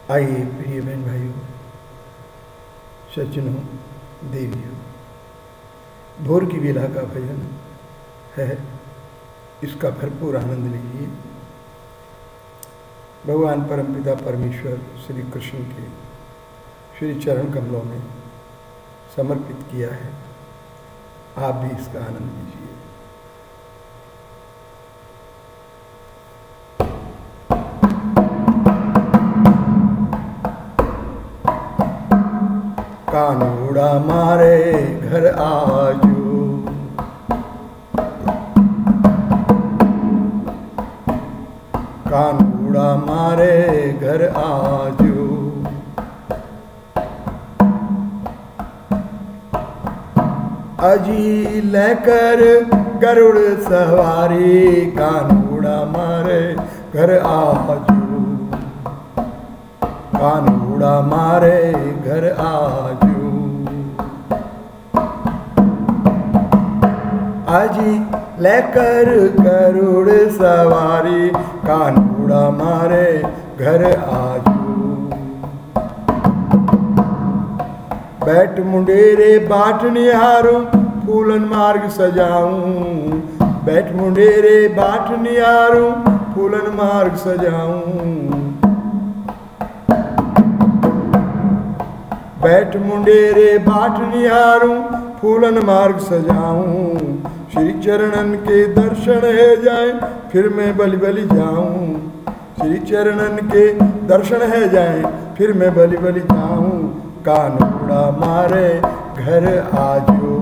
आइए प्रिय बहन भाइयों, सज्जनों, देवियों, भोर की बेला का भजन है, इसका भरपूर आनंद लीजिए। भगवान परमपिता परमेश्वर श्री कृष्ण के श्री चरण कमलों में समर्पित किया है, आप भी इसका आनंद लीजिए। कानूड़ा मारे घर आजो, कानूड़ा मारे घर आजो, अजी लेकर गरुड़ सवारी, कानूड़ा मारे घर आजो, कानूड़ा मारे घर आजो, अजी लेकर गरुड़ सवारी, कानूड़ा मारे घर आजो। बैठ मुंडेरे बाट निहारूं, फूलन मार्ग सजाऊं, बैठ मुंडेरे बाट निहारूं, फूलन मार्ग सजाऊं, बैठ मुंडेरे बाट निहारूं, फूलन मार्ग सजाऊं, श्री चरणन के दर्शन है जाए, फिर मैं बलि बलि जाऊं, श्री चरणन के दर्शन है जाए, फिर मैं बलि बलि जाऊं, कानूड़ा मारे घर आजो,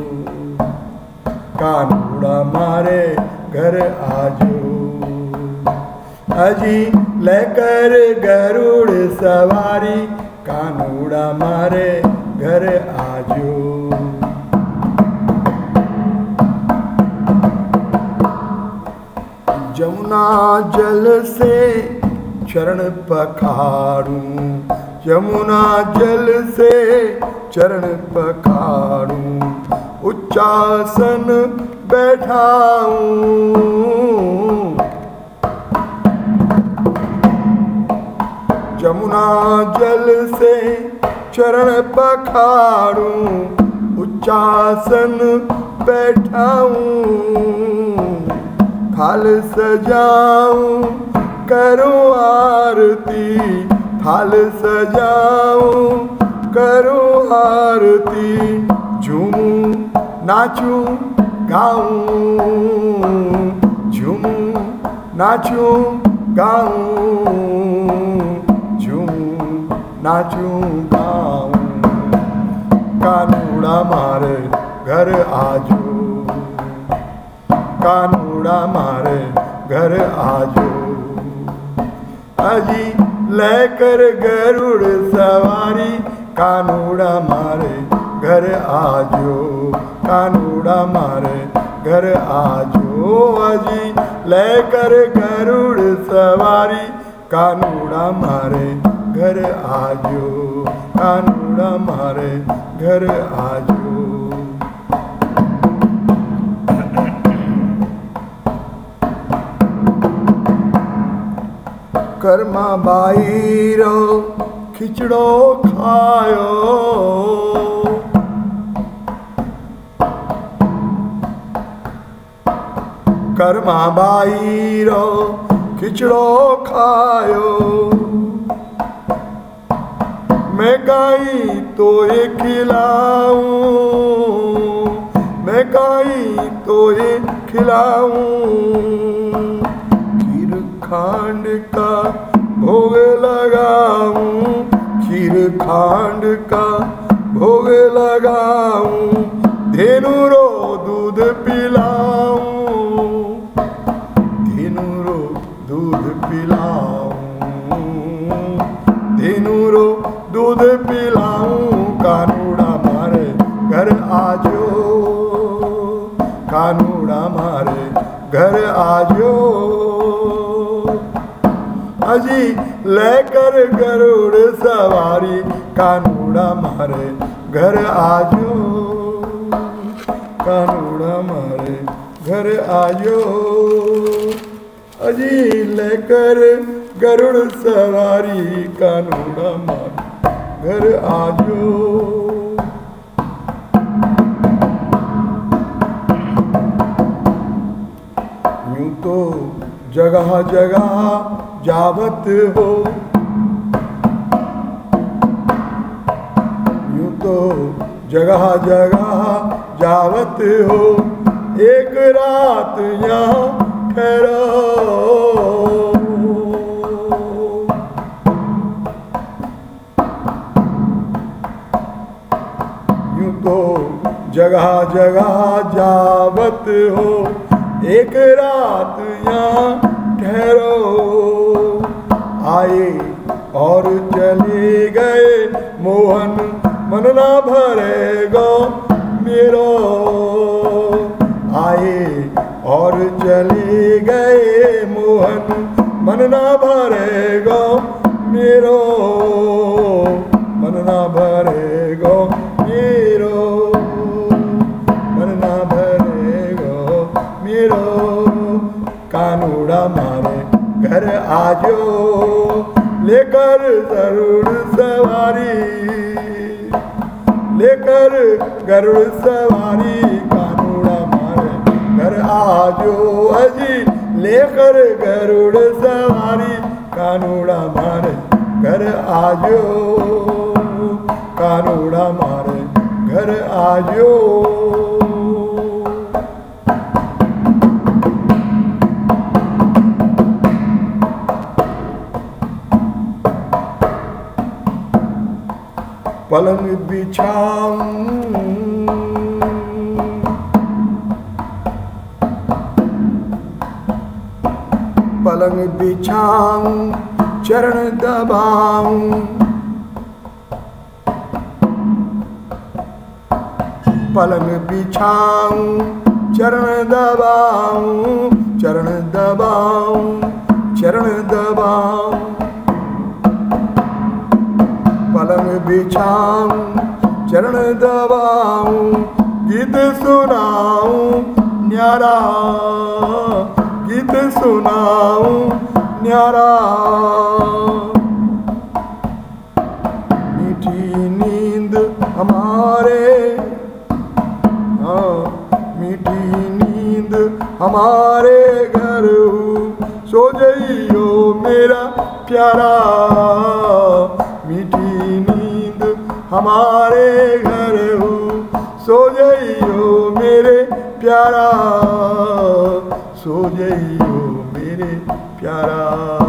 कानूड़ा मारे घर आजो, अजी लेकर गरुड़ सवारी, कानूड़ा मारे घर आजो। जमुना जल से चरण पखारूं, यमुना जल से चरण पखारूं, उच्चासन बैठाऊं, यमुना जल से चरण पखारूं, उच्चासन बैठाऊं, थाल सजाऊं करूं आरती, थाल सजाऊं करूं आरती, झूमूं नाचूं गाऊं, झूमूं नाचूं गाऊं, झूमूं नाचूं गाऊं, कानूड़ा मारे घर आजो, कानूड़ा मारे घर आजो, अजी लेकर गरुड़ सवारी, कानूड़ा मारे घर आजो, कानूड़ा मारे घर आजो, अजी लेकर गरुड़ सवारी, कानूड़ा मारे घर आजो, कानूड़ा मारे घर आजो। कर्मा बाई रो खिचड़ो खायो, कर्मा बाई रो खिचड़ो खायो, मैं गाई तो ये खिलाऊं, मैं गाई तो ये खिलाऊं, खीर खांड का भोग लगाऊं, खीर खांड का भोग लगाऊं, धेनु रो दूध पिलाऊं, धेनु रो दूध पिलाऊं, धेनु रो दूध पिलाऊं, कानूड़ा मारे घर आजो, कानूड़ा मारे घर आजो, अजी लेकर गरुड़ सवारी, कानूड़ा मारे घर आजो, कानूड़ा मारे घर आजो, अजी लेकर गरुड़ सवारी कानूड़ा मारे घर आजो। यूं तो जगह जगह जावत हो, यूं तो जगह जगह जावत हो, एक रात यहाँ ठहरो। यूं तो जगह जगह जावत हो, एक रात यहाँ ठहरो। आए और चले गए मोहन मन ना भरेगा मेरो। आए और चले गए मोहन मन ना भरेगा मेरो, मन ना भरेगा मेरो, मन ना भरेगा मेरो। कानूड़ा मारे घर आजो, लेकर गरुड़ सवारी, लेकर गरुड़ सवारी कानूड़ा मारे घर आजो। अजी लेकर गरुड़ सवारी कानूड़ा मारे घर आजो, कानूड़ा मारे घर आजो। पलंग बिछाऊं, पलंग बिछाऊं, चरण दबाऊं, पलंग बिछाऊं, चरण दबाऊं, चरण दबाऊं, चरण दबाऊं। पलंग बिछाऊं, चरण दबाऊं, गीत सुनाऊं न्यारा, गीत सुनाऊं न्यारा। मीठी नींद हमारे, हाँ मीठी नींद हमारे घर सो जइयो मेरा प्यारा। मीठी नींद हमारे घर सो जइयो मेरे प्यारा, सो जइयो मेरे प्यारा।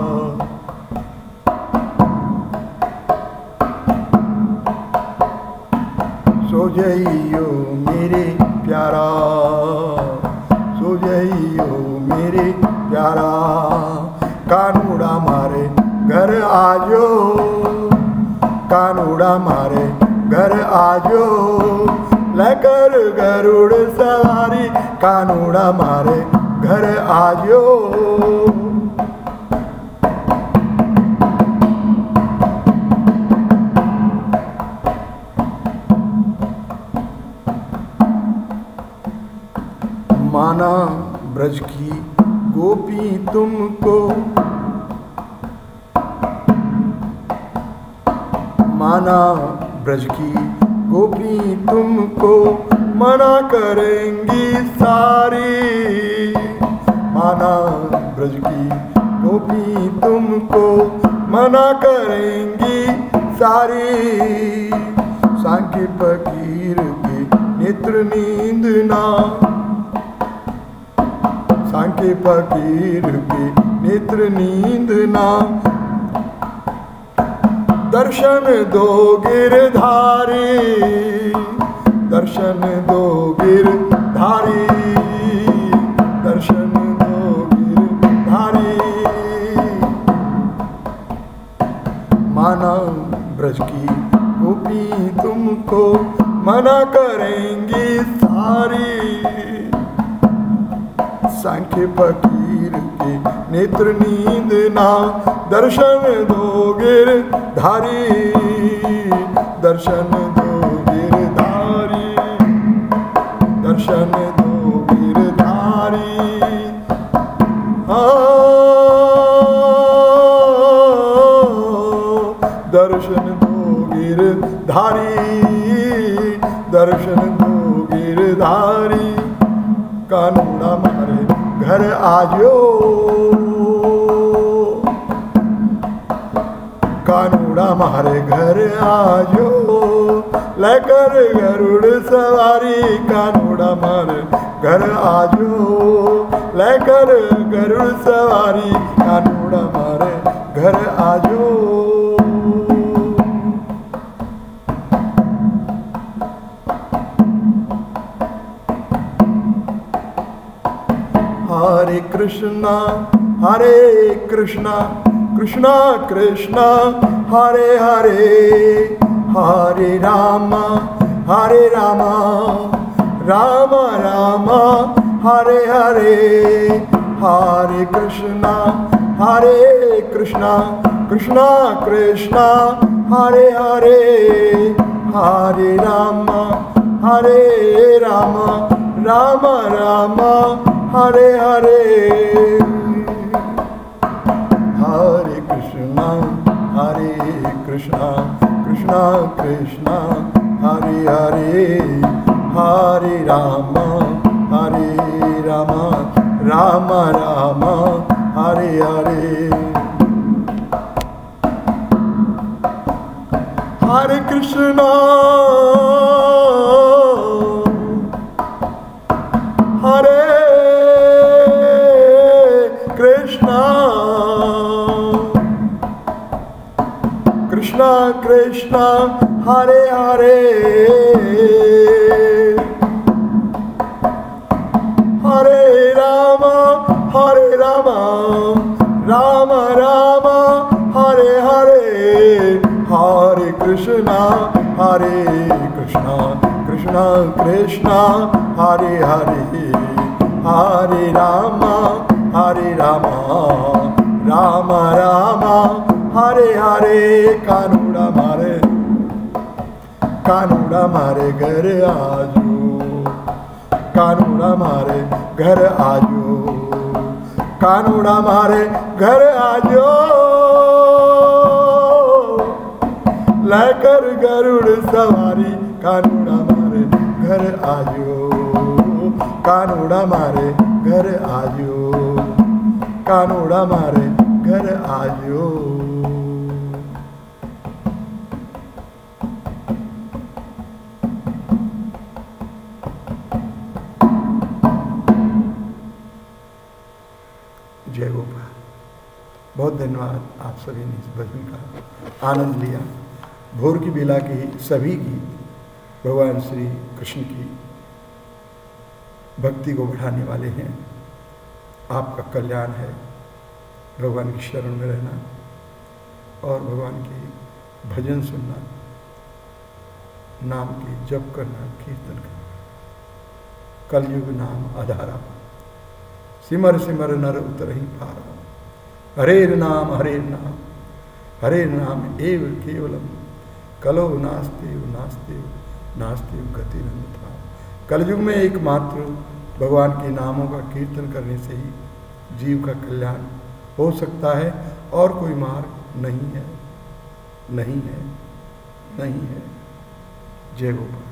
सो जइयो मेरे प्यारा, सो जइयो मेरे प्यारा। कानूड़ा मारे घर आजो, कानूड़ा मारे घर आजो, लेकर गरुड़ सवारी कानूड़ा मारे घर आजो। माना ब्रज की गोपी तुमको, माना ब्रज की गोपी तुमको, मना करेंगी सारी। माना ब्रज की गोपी तुमको, मना करेंगी सारी। सांख्य फकीर के नेत्र नींद ना, सांख्य फकीर के नेत्र नींद ना। दर्शन दो गिरधारी, दर्शन दो गिरधारी, दर्शन दो गिरधारी। माना ब्रज की गोपी तुमको, मना करेंगी सारी। सांख्य फकीर के नेत्र नींद ना, दर्शन दो गिरधारी, दर्शन दो गिरधारी, दर्शन दो गिरधारी। दर्शन दो गिरधारी, दर्शन दो गिरधारी। कानूड़ा मारे घर आजो, कानूड़ा मारे घर आजो, लेकर गरुड़ सवारी। कानूड़ा मारे घर आजो, लेकर गरुड़ सवारी। कानूड़ा मारे घर आजो। हरे कृष्णा कृष्णा कृष्णा हरे हरे, हरे राम राम राम हरे हरे। हरे कृष्णा कृष्णा कृष्णा हरे हरे, हरे राम राम राम हरे हरे। हरे कृष्णा कृष्णा कृष्णा हरे हरे, हरे राम राम राम हरे हरे। हरे कृष्णा हरे कृष्णा, कृष्णा कृष्णा हरे हरे, हरे राम राम राम हरे हरे। हरे कृष्णा कृष्णा कृष्णा हरे हरे, हरे राम राम राम हरे हरे। कानूड़ा मारे घर आजो, कानूड़ा मारे घर आजो, कानूड़ा मारे घर आजो, लेकर गरुड़ सवारी। कानूड़ा मारे घर आजो, कानूड़ा मारे घर आजो, कानूड़ा मारे घर आजो। जय गोपाल। बहुत धन्यवाद आप सभी ने इस भजन का आनंद लिया। भोर की बेला की सभी गीत भगवान श्री कृष्ण की भक्ति को बढ़ाने वाले हैं। आपका कल्याण है भगवान की शरण में रहना और भगवान की भजन सुनना, नाम की जप करना, कीर्तन करना। कलयुग नाम आधारा, सिमर सिमर नर उतरहि पार। हरे नाम हरे नाम एव केवलम, कलो नास्तेव नास्तेव नास्तेव गति अन्यथा। कलयुग में एकमात्र भगवान के नामों का कीर्तन करने से ही जीव का कल्याण हो सकता है और कोई मार्ग नहीं है, नहीं है, नहीं है। जय गोपाल।